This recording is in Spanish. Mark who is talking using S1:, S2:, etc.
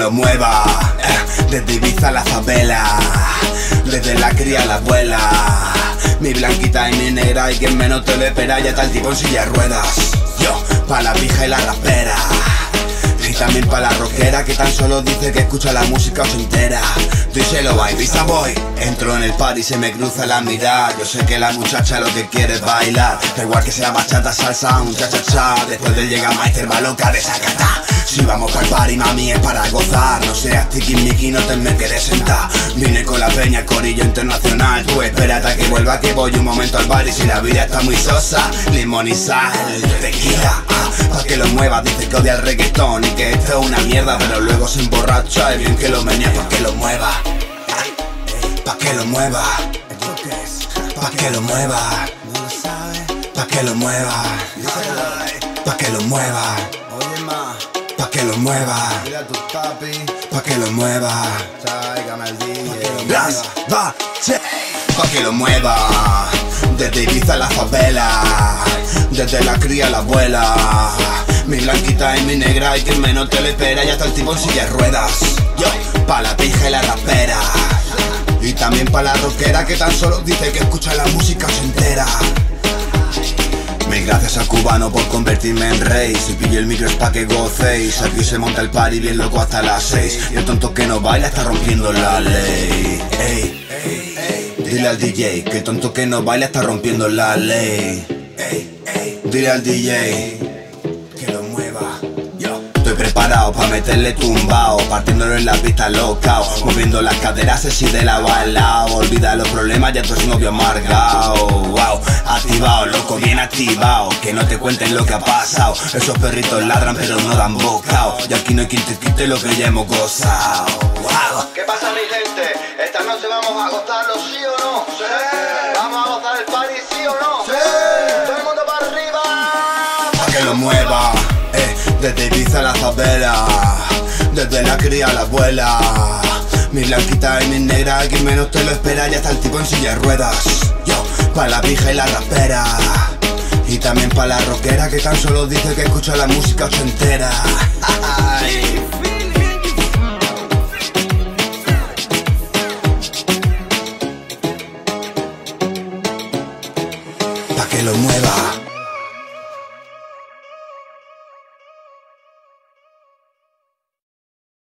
S1: lo mueva. Desde Ibiza a la favela, desde la cría a la abuela. Mi blanquita y mi negra, y quien menos te lo espera, ya está el tipo en silla de ruedas. Yo, pa' la pija y la rapera, y también pa' la rockera que tan solo dice que escucha la música ochentera. Díselo a Ibiza voy, entro en el party y se me cruza la mirada. Yo sé que la muchacha lo que quiere es bailar, da igual que sea bachata, salsa, un cha-cha-cha. Después de llega Maister va loca de sacata. Si vamos pa'l party, mami, es para gozar. No seas tiquismiqui, no te me quedes sentar. Vine con la peña, el corillo internacional. Tú espérate a que vuelva, que voy un momento al bar. Y si la vida está muy sosa, limón y sal, tequila, pa' que lo mueva. Dice que odia el reggaetón y que esto es una mierda, pero luego se emborracha y bien que lo menea. Pa' que lo mueva, pa' que lo mueva, pa' que lo mueva, pa' que lo mueva, pa' que lo mueva, pa' que lo mueva, pa' que lo mueva, pa' que lo mueva. Desde Ibiza a la favela, desde la cría a la abuela. Mi blanquita y mi negra, y quien menos te lo espera, ya está el tipo en silla de ruedas. Yo, pa' la pija y la rapera, y también pa' la rockera que tan solo dice que escucha la música entera. Mil gracias al cubano por convertirme en rey. Si pillo el micro es pa' que gocéis. Aquí se monta el party bien loco hasta las 6. Y el tonto que no baila está rompiendo la ley. Ey, dile al DJ que el tonto que no baila está rompiendo la ley. Dile al DJ que lo mueva. Estoy preparado pa' meterle tumbao, partiéndolo en la pista locao, moviendo las caderas así de lado a lado. Olvida los problemas, ya tú eres novio amargao. Wow, activado, loco, bien activado. Que no te cuenten lo que ha pasado. Esos perritos ladran pero no dan bocao. Y aquí no hay quien te quite lo que ya hemos gozado. Wow.
S2: ¿Qué pasa, mi gente? Esta noche vamos a gozarlo, ¿sí o no? ¡Sí! ¿Vamos a gozar el party, sí o no? ¡Sí! ¡Todo el mundo para arriba!
S1: Pa' que lo mueva, desde Ibiza a la favela, desde la cría a la abuela. Mi blanquita y mi negra, quien menos te lo espera, ya está el tipo en silla de ruedas. Yo, pa' la pija y la rapera, y también pa' la rockera que tan solo dice que escucha la música ochentera. Pa' que lo mueva.